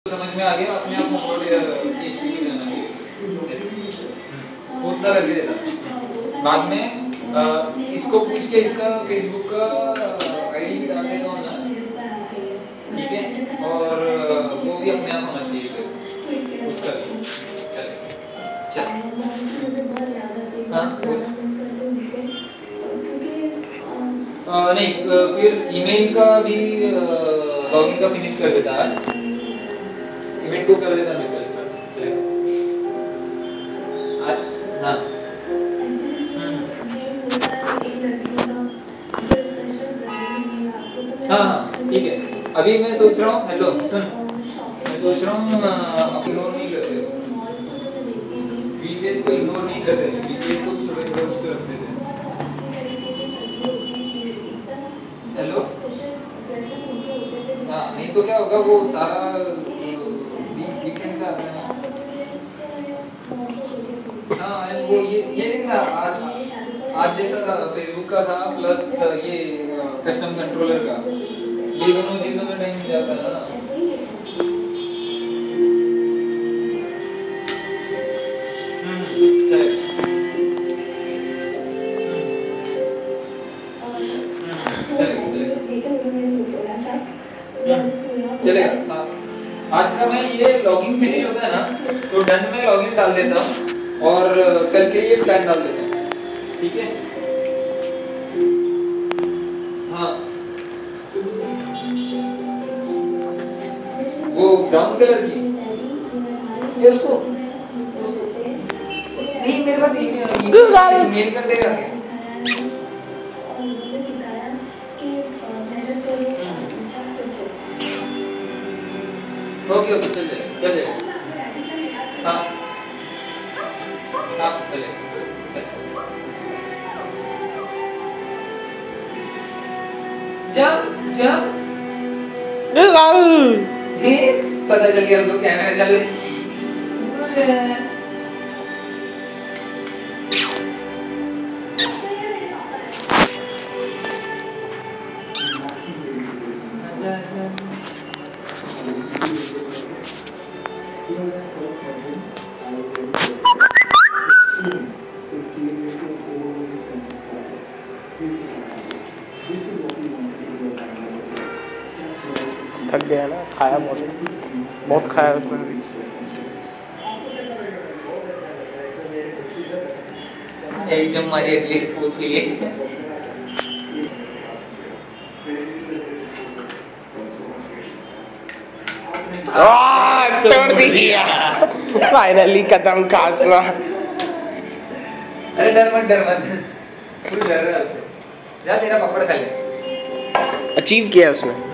समझ में आ गया अपने आप फॉरवर्ड PHP पे जाना है उतना करके देता। बाद में इसको पूछ के इसका फेसबुक का आईडी डाल देता हूँ ना, ठीक है, और वो भी अपने आप होना चाहिए फिर उसका भी। चल हाँ नहीं फिर ईमेल का भी लॉगिन का फिनिश कर देता आज, इवेंट को कर देता मैं कल स्टार्ट चलेगा। हाँ हाँ ठीक है। अभी मैं सोच रहा हूँ, हेलो सुन, मैं सोच रहा हूँ आप इग्नोर नहीं करते हो, वीकेंड को इग्नोर नहीं करते, वीकेंड को भी छोटे छोटे उसको रखते थे। हेलो हाँ, नहीं तो क्या होगा वो सारा वीकेंड का आता है ना। हाँ वो ये नहीं था आज जैसा था फेसबुक का था प्लस ये कस्टम कंट्रोलर का, ये दोनों चीजों में टाइम जाता है ना। चलेगा। आज का मैं ये लॉगिन फिनिश होता है ना तो डन में लॉगिन डाल देता हूँ और कल के लिए प्लान डाल देता हूँ, ठीक है। हाँ वो ब्राउन कलर की ये उसको नहीं, मेरे पास ईमेल कर देगा क्या? ओके ओके चले हाँ हाँ चले जा पता चल गया उसको कैमरा चालू है। थक गया ना, खाया बहुत खाया उसमें। एक जम मारी एटलीस्ट पूछ लिए। तोड़ दिया फाइनली कदम कासवा। अरे डर मत डर रहा है, जा तेरा पापड़ खा ले। अचीव किया उसने।